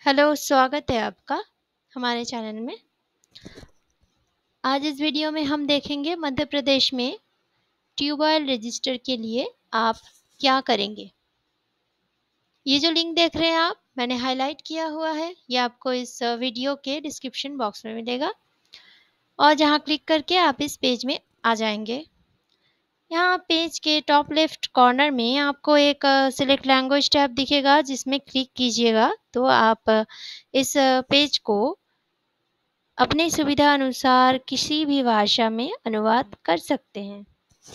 Hello, स्वागत है आपका हमारे चैनल में। आज इस वीडियो में हम देखेंगे मध्य प्रदेश में ट्यूबवेल रजिस्टर के लिए आप क्या करेंगे। ये जो लिंक देख रहे हैं आप, मैंने हाईलाइट किया हुआ है, ये आपको इस वीडियो के डिस्क्रिप्शन बॉक्स में मिलेगा और जहां क्लिक करके आप इस पेज में आ जाएंगे। यहाँ पेज के टॉप लेफ्ट कॉर्नर में आपको एक सिलेक्ट लैंग्वेज टैब दिखेगा, जिसमें क्लिक कीजिएगा तो आप इस पेज को अपनी सुविधा अनुसार किसी भी भाषा में अनुवाद कर सकते हैं।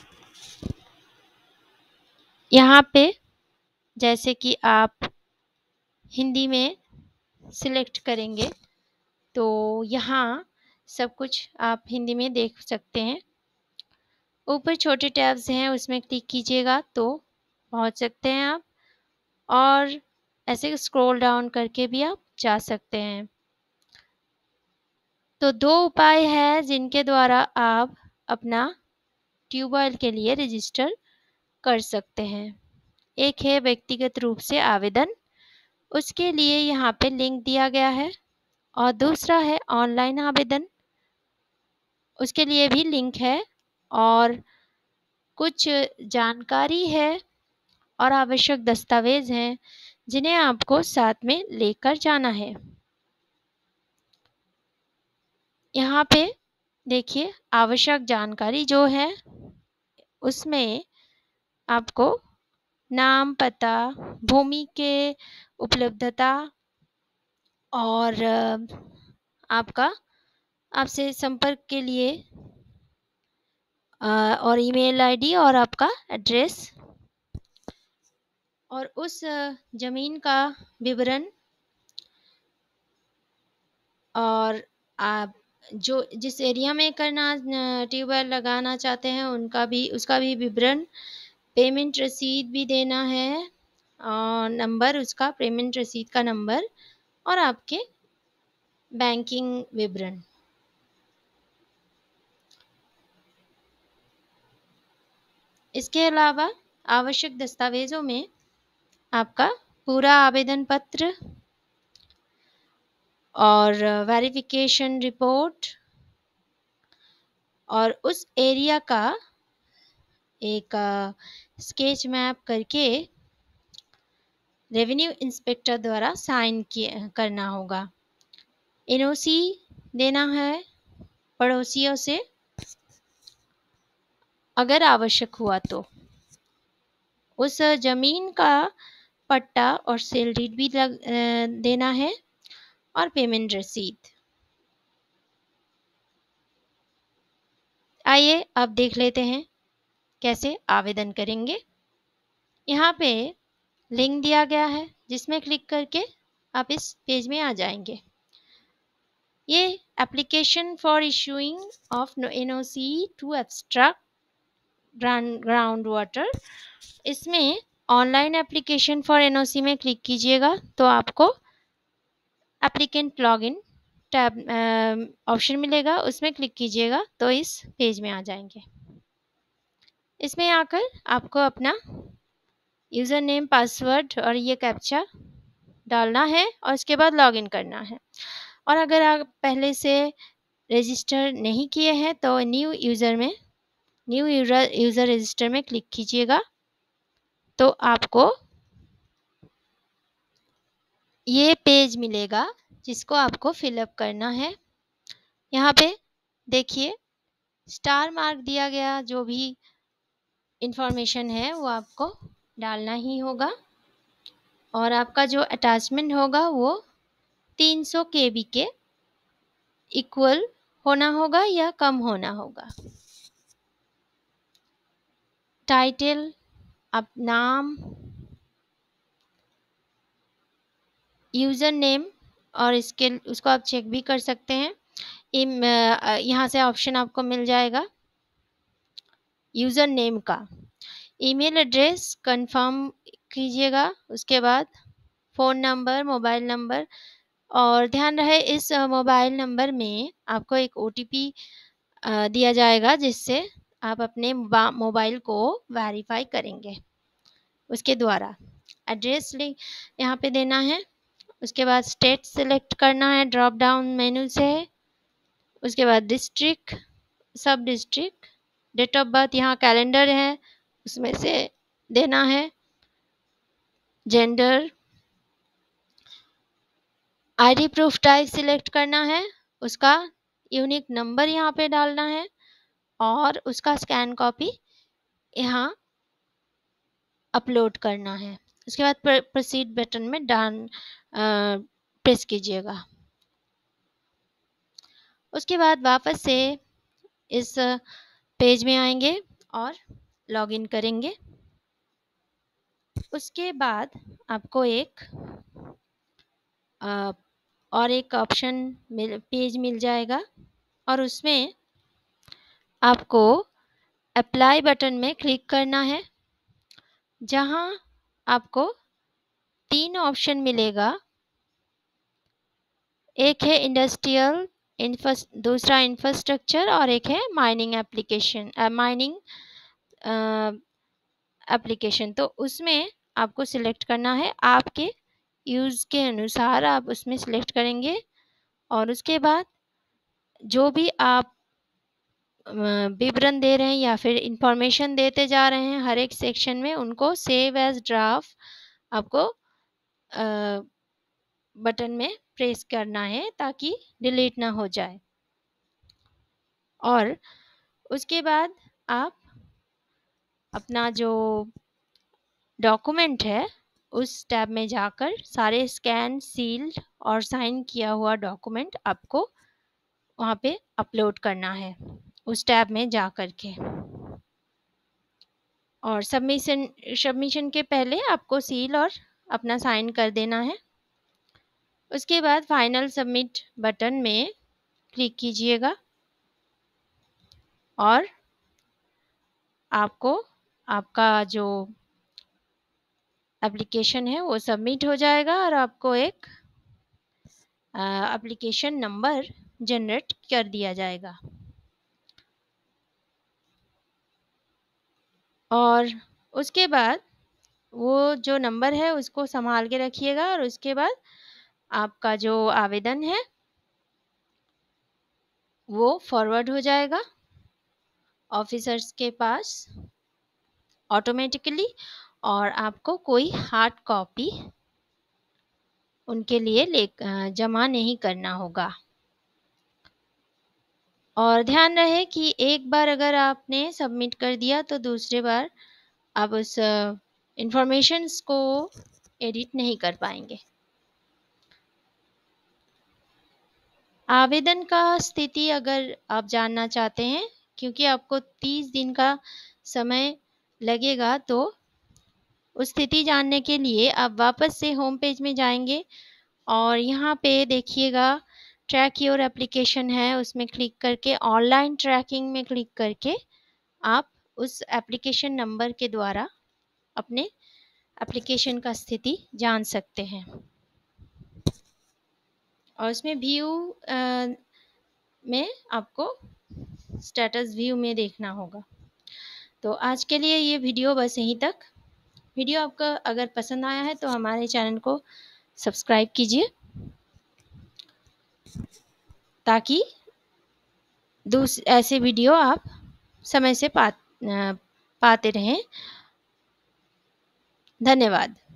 यहाँ पे जैसे कि आप हिंदी में सिलेक्ट करेंगे तो यहाँ सब कुछ आप हिंदी में देख सकते हैं। ऊपर छोटे टैब्स हैं, उसमें क्लिक कीजिएगा तो पहुँच सकते हैं आप, और ऐसे स्क्रॉल डाउन करके भी आप जा सकते हैं। तो दो उपाय हैं जिनके द्वारा आप अपना ट्यूबवेल के लिए रजिस्टर कर सकते हैं। एक है व्यक्तिगत रूप से आवेदन, उसके लिए यहाँ पे लिंक दिया गया है, और दूसरा है ऑनलाइन आवेदन, उसके लिए भी लिंक है और कुछ जानकारी है और आवश्यक दस्तावेज हैं जिन्हें आपको साथ में लेकर जाना है। यहाँ पे देखिए, आवश्यक जानकारी जो है उसमें आपको नाम, पता, भूमि के उपलब्धता और आपका आपसे संपर्क के लिए और ईमेल आईडी और आपका एड्रेस और उस ज़मीन का विवरण, और आप जो जिस एरिया में करना ट्यूबवेल लगाना चाहते हैं उसका भी विवरण, पेमेंट रसीद भी देना है और नंबर, उसका पेमेंट रसीद का नंबर और आपके बैंकिंग विवरण। इसके अलावा आवश्यक दस्तावेज़ों में आपका पूरा आवेदन पत्र और वेरिफिकेशन रिपोर्ट और उस एरिया का एक स्केच मैप करके रेवेन्यू इंस्पेक्टर द्वारा साइन करना होगा। एनओसी देना है पड़ोसियों से अगर आवश्यक हुआ तो। उस ज़मीन का पट्टा और सेल डीड भी देना है और पेमेंट रसीद। आइए अब देख लेते हैं कैसे आवेदन करेंगे। यहाँ पे लिंक दिया गया है जिसमें क्लिक करके आप इस पेज में आ जाएंगे। ये application for issuing of NOC to abstract ground water, इसमें ऑनलाइन एप्लीकेशन फॉर एनओसी में क्लिक कीजिएगा तो आपको एप्लीकेंट लॉगिन टैब ऑप्शन मिलेगा, उसमें क्लिक कीजिएगा तो इस पेज में आ जाएंगे। इसमें आकर आपको अपना यूज़र नेम, पासवर्ड और ये कैप्चा डालना है और उसके बाद लॉगिन करना है। और अगर आप पहले से रजिस्टर नहीं किए हैं तो न्यू यूज़र रजिस्टर में क्लिक कीजिएगा तो आपको ये पेज मिलेगा जिसको आपको फिलअप करना है। यहाँ पे देखिए स्टार मार्क दिया गया जो भी इंफॉर्मेशन है वो आपको डालना ही होगा, और आपका जो अटैचमेंट होगा वो 300 KB के इक्वल होना होगा या कम होना होगा। टाइटल, आप नाम, यूज़र नेम, और उसको आप चेक भी कर सकते हैं। यहाँ से ऑप्शन आपको मिल जाएगा यूज़र नेम का। ईमेल एड्रेस कंफर्म कीजिएगा, उसके बाद फ़ोन नंबर, मोबाइल नंबर, और ध्यान रहे इस मोबाइल नंबर में आपको एक OTP दिया जाएगा जिससे आप अपने मोबाइल को वेरीफाई करेंगे उसके द्वारा। एड्रेस यहाँ पे देना है उसके बाद स्टेट सिलेक्ट करना है ड्रॉप डाउन मेनू से। उसके बाद डिस्ट्रिक्ट, सब डिस्ट्रिक्ट, डेट ऑफ बर्थ, यहाँ कैलेंडर है उसमें से देना है, gender, ID proof type select करना है, उसका यूनिक नंबर यहाँ पे डालना है और उसका स्कैन कॉपी यहाँ अपलोड करना है। उसके बाद प्रोसीड बटन में प्रेस कीजिएगा। उसके बाद वापस से इस पेज में आएंगे और लॉगिन करेंगे। उसके बाद आपको एक और एक ऑप्शन पेज मिल जाएगा और उसमें आपको अप्लाई बटन में क्लिक करना है, जहां आपको 3 ऑप्शन मिलेगा। एक है इंडस्ट्रियल, दूसरा इंफ्रास्ट्रक्चर और एक है माइनिंग एप्लीकेशन। तो उसमें आपको सिलेक्ट करना है, आपके यूज़ के अनुसार आप उसमें सिलेक्ट करेंगे और उसके बाद जो भी आप विवरण दे रहे हैं या फिर इंफॉर्मेशन देते जा रहे हैं हर एक सेक्शन में, उनको सेव एज ड्राफ्ट आपको बटन में प्रेस करना है ताकि डिलीट ना हो जाए। और उसके बाद आप अपना जो डॉक्यूमेंट है उस टैब में जाकर सारे स्कैन, सील्ड और साइन किया हुआ डॉक्यूमेंट आपको वहाँ पे अपलोड करना है उस टैब में जा कर के। और सबमिशन के पहले आपको सील और अपना साइन कर देना है। उसके बाद फाइनल सबमिट बटन में क्लिक कीजिएगा और आपको आपका जो एप्लीकेशन है वो सबमिट हो जाएगा और आपको एक एप्लीकेशन नंबर जनरेट कर दिया जाएगा। और उसके बाद वो जो नंबर है उसको संभाल के रखिएगा और उसके बाद आपका जो आवेदन है वो फॉरवर्ड हो जाएगा ऑफिसर्स के पास ऑटोमेटिकली और आपको कोई हार्ड कॉपी उनके लिए जमा नहीं करना होगा। और ध्यान रहे कि एक बार अगर आपने सबमिट कर दिया तो दूसरी बार आप उस इंफॉर्मेशंस को एडिट नहीं कर पाएंगे। आवेदन का स्थिति अगर आप जानना चाहते हैं, क्योंकि आपको 30 दिन का समय लगेगा, तो उस स्थिति जानने के लिए आप वापस से होम पेज में जाएंगे और यहाँ पे देखिएगा ट्रैक योर एप्लीकेशन है, उसमें क्लिक करके ऑनलाइन ट्रैकिंग में क्लिक करके आप उस एप्लीकेशन नंबर के द्वारा अपने एप्लीकेशन का स्थिति जान सकते हैं। और उसमें व्यू में आपको स्टेटस व्यू में देखना होगा। तो आज के लिए ये वीडियो बस यहीं तक। वीडियो आपका अगर पसंद आया है तो हमारे चैनल को सब्सक्राइब कीजिए ताकि ऐसे वीडियो आप समय से पाते रहें। धन्यवाद।